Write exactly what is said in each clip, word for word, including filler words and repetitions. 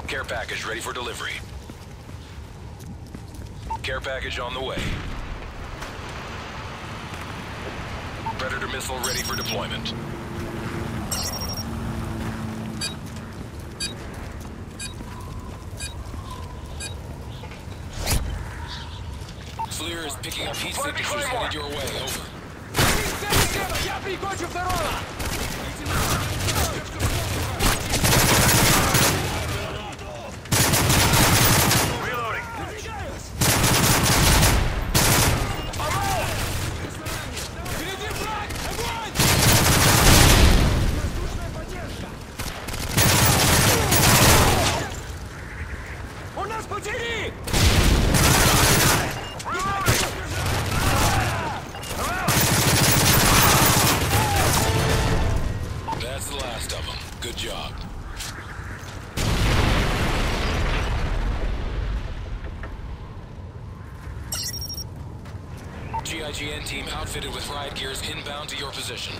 Care package ready for delivery. Care package on the way. Predator missile ready for deployment. FLIR is picking up heat signatures headed your way. Over. Я прикончу второго! Good job. G I G N team outfitted with riot gears inbound to your position.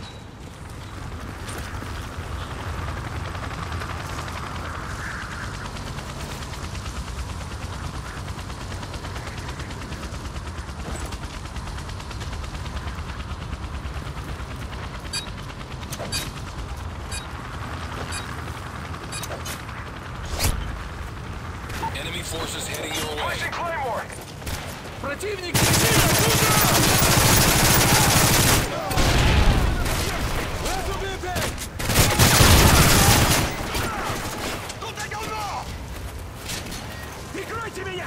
Enemy forces heading your way. Противник летит оттуда! Прикройте меня!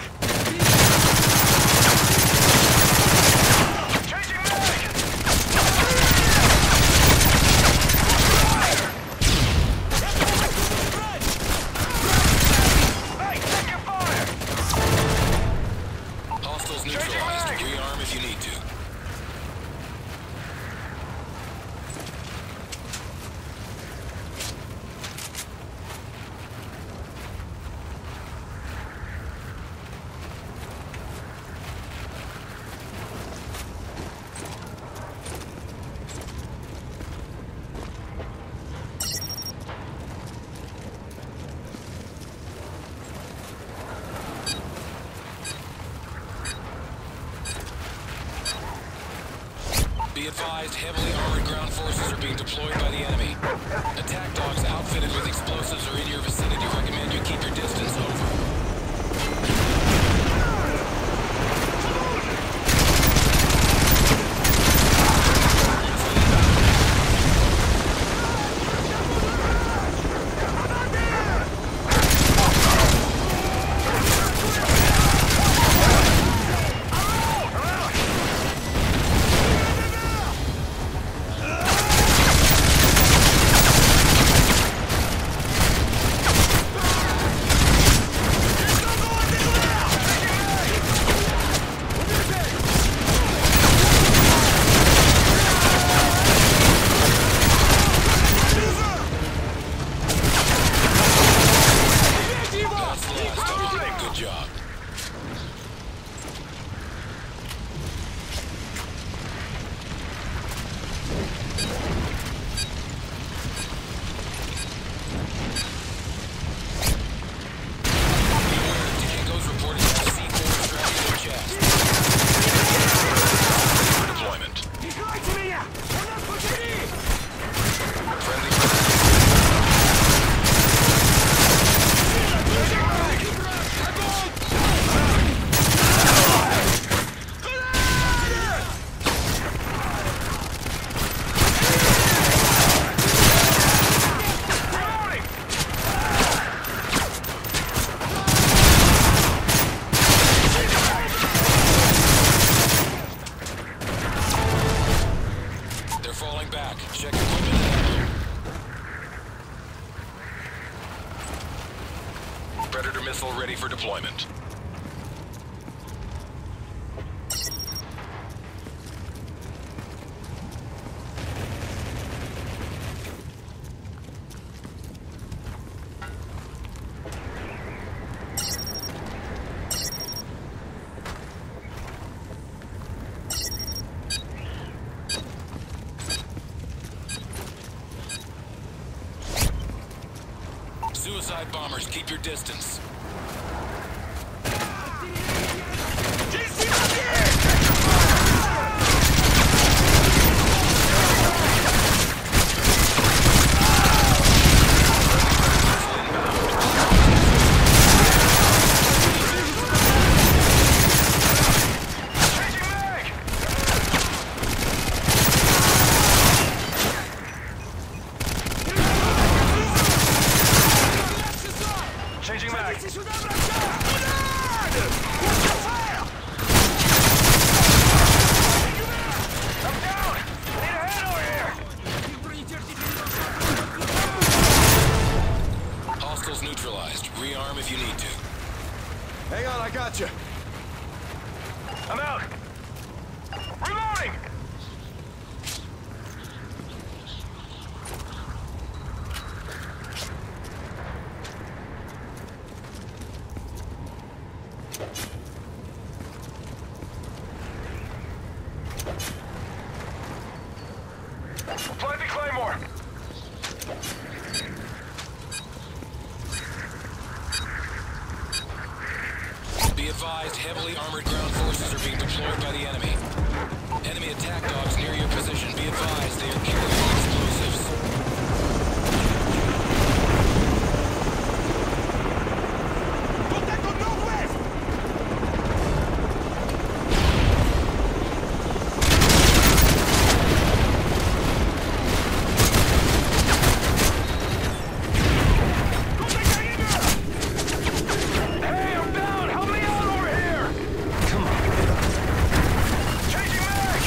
Hostiles neutralized. Rearm if you need to. Be advised, heavily armored ground forces are being deployed by the enemy. Attack dogs outfitted with explosives are in your vicinity. Recommend you keep your distance. Over. Good job. Tango's reported to have C four strapped to their chest. Deployment. Friendly. Falling back. Check equipment and ammo. Predator missile ready for deployment. Suicide bombers, keep your distance. Changing mag. I'm down. I need a hand over here. Hostiles neutralized. Rearm if you need to. Hang on, I got you. I'm out. Reloading. Apply the Claymore. Be advised, heavily armored ground forces are being deployed by the enemy. Enemy attack dogs near your position. Be advised, they are carrying explosives. Contact on northwest. Hey, I'm down. Help me out over here. Come on. Changing mag.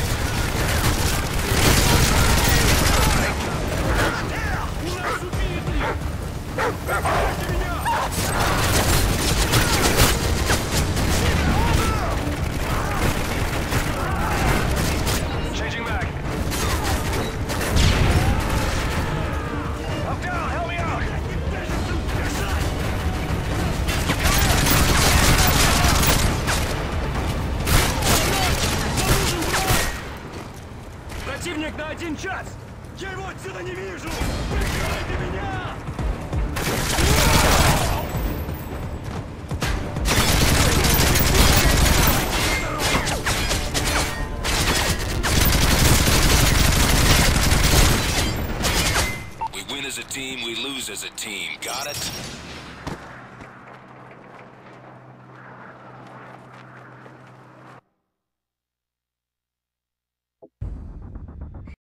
Changing mag. I'm down. Help me out. Противник на один час! Я его отсюда не вижу! Прикройте меня! We win as a team, we lose as a team. Got it?